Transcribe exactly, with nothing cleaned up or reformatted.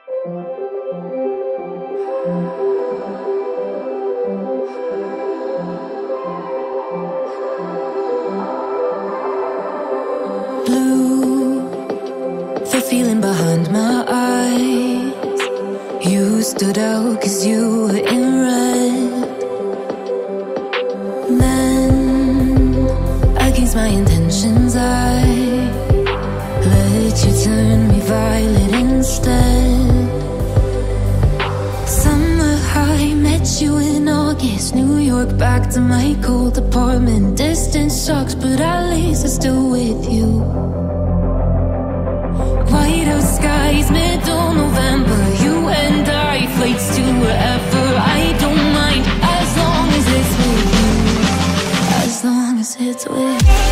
Feeling behind my eyes, you stood out cause you were in red. Then, against my intentions, I let you turn me violet instead. Summer high, met you in August, New York back to my cold apartment. Distance sucks, but at least I'm still with you. White out skies, middle November, you and I, flights to wherever. I don't mind, as long as it's with you, as long as it's with you.